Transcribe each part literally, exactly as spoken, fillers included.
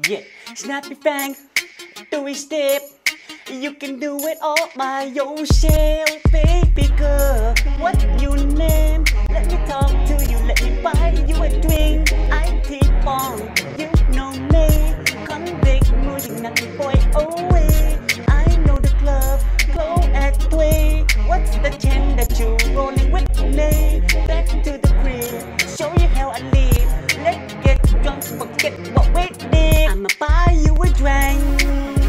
Yeah, snappy fang, do it step. You can do it all by yourself, baby girl. What you name? Let me talk to you, let me buy you a drink. I keep on, you know me. Come big music, nothing boy away. I know the club, close at three. What's the chance that you rolling with me? Back to the crib, show you how I live. Let's get drunk, forget what we did. I'ma buy you a drink.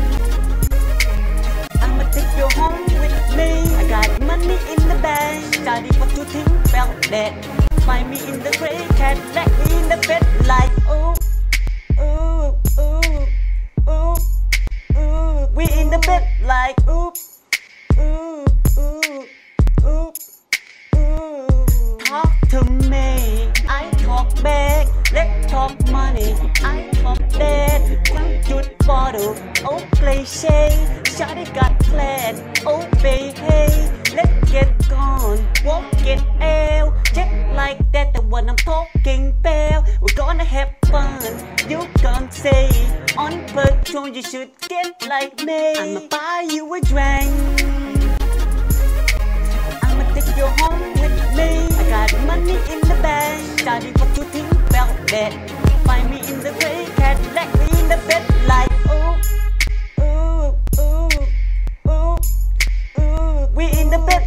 I'ma take you home with me. I got money in the bank. Study what you think about that. Find me in the gray cat, let me in the bed like ooh, ooh, ooh, ooh, ooh. We in the bed like ooh, ooh, ooh, ooh, ooh. Talk to me, I talk back. Let's talk money, I talk that. Quăng chút bottle, oh cliche. Shawty got plan, oh baby. Let's get gone, walk it out. Just like that, the one I'm talking about. We're gonna have fun, you can't say. On patrol, you should get like me. I'ma buy you a drink. I'ma take you home with me. I got money in the bank. Study what you think about that. Find me in the gray cat, let me in the bed like ooh, ooh, ooh, ooh, ooh. We in the bed